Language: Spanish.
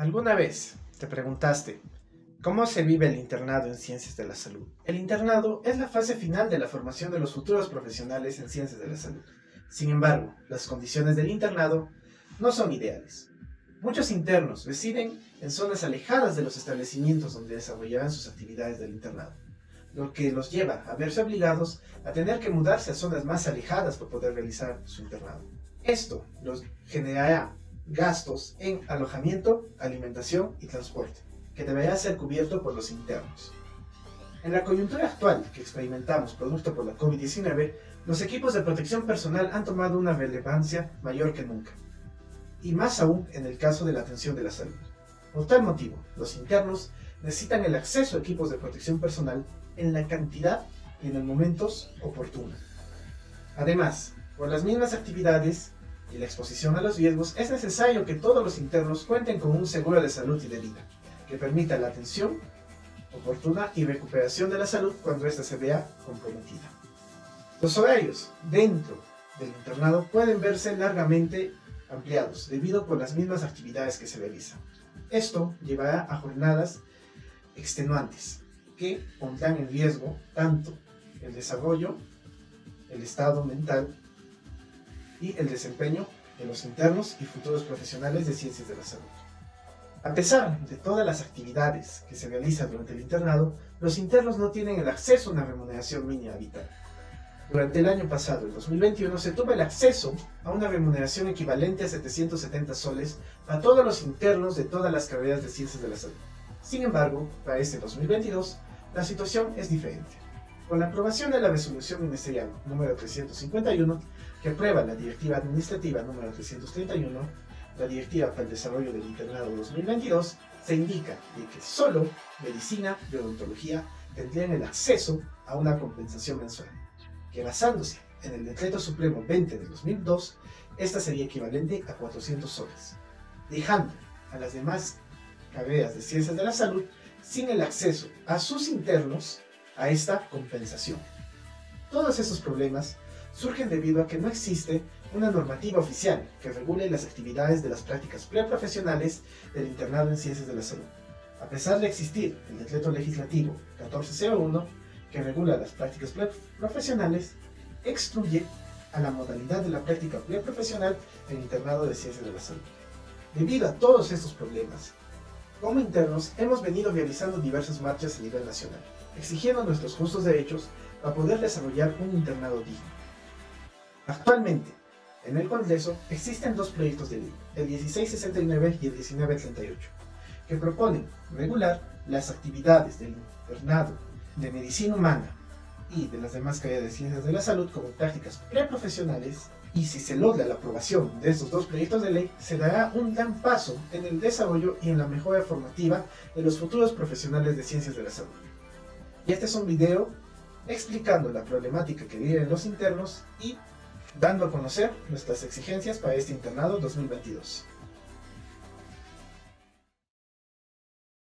¿Alguna vez te preguntaste cómo se vive el internado en ciencias de la salud? El internado es la fase final de la formación de los futuros profesionales en ciencias de la salud. Sin embargo, las condiciones del internado no son ideales. Muchos internos residen en zonas alejadas de los establecimientos donde desarrollarán sus actividades del internado, lo que los lleva a verse obligados a tener que mudarse a zonas más alejadas para poder realizar su internado. Esto los generará gastos en alojamiento, alimentación y transporte, que deberá ser cubierto por los internos. En la coyuntura actual que experimentamos producto por la COVID-19, los equipos de protección personal han tomado una relevancia mayor que nunca, y más aún en el caso de la atención de la salud. Por tal motivo, los internos necesitan el acceso a equipos de protección personal en la cantidad y en los momentos oportunos. Además, por las mismas actividades y la exposición a los riesgos, es necesario que todos los internos cuenten con un seguro de salud y de vida, que permita la atención oportuna y recuperación de la salud cuando ésta se vea comprometida. Los horarios dentro del internado pueden verse largamente ampliados debido por las mismas actividades que se realizan. Esto llevará a jornadas extenuantes que pondrán en riesgo tanto el desarrollo, el estado mental y el desempeño de los internos y futuros profesionales de ciencias de la salud. A pesar de todas las actividades que se realizan durante el internado, los internos no tienen el acceso a una remuneración mínima vital. Durante el año pasado, el 2021, se tuvo el acceso a una remuneración equivalente a 770 soles a todos los internos de todas las carreras de ciencias de la salud. Sin embargo, para este 2022, la situación es diferente. Con la aprobación de la resolución ministerial número 351, que aprueba la Directiva Administrativa número 331, la Directiva para el Desarrollo del Internado 2022, se indica de que solo medicina y odontología tendrían el acceso a una compensación mensual, que basándose en el Decreto Supremo 20 de 2002, esta sería equivalente a 400 soles, dejando a las demás carreras de ciencias de la salud sin el acceso a sus internos a esta compensación. Todos esos problemas surgen debido a que no existe una normativa oficial que regule las actividades de las prácticas preprofesionales del internado en ciencias de la salud. A pesar de existir el Decreto Legislativo 1401, que regula las prácticas preprofesionales, excluye a la modalidad de la práctica preprofesional en internado de ciencias de la salud. Debido a todos estos problemas, como internos hemos venido realizando diversas marchas a nivel nacional, exigiendo nuestros justos derechos para poder desarrollar un internado digno. Actualmente, en el Congreso existen dos proyectos de ley, el 1669 y el 1938, que proponen regular las actividades del internado de medicina humana y de las demás carreras de ciencias de la salud como prácticas preprofesionales, y si se logra la aprobación de estos dos proyectos de ley, se dará un gran paso en el desarrollo y en la mejora formativa de los futuros profesionales de ciencias de la salud. Y este es un video explicando la problemática que viven los internos y dando a conocer nuestras exigencias para este internado 2022.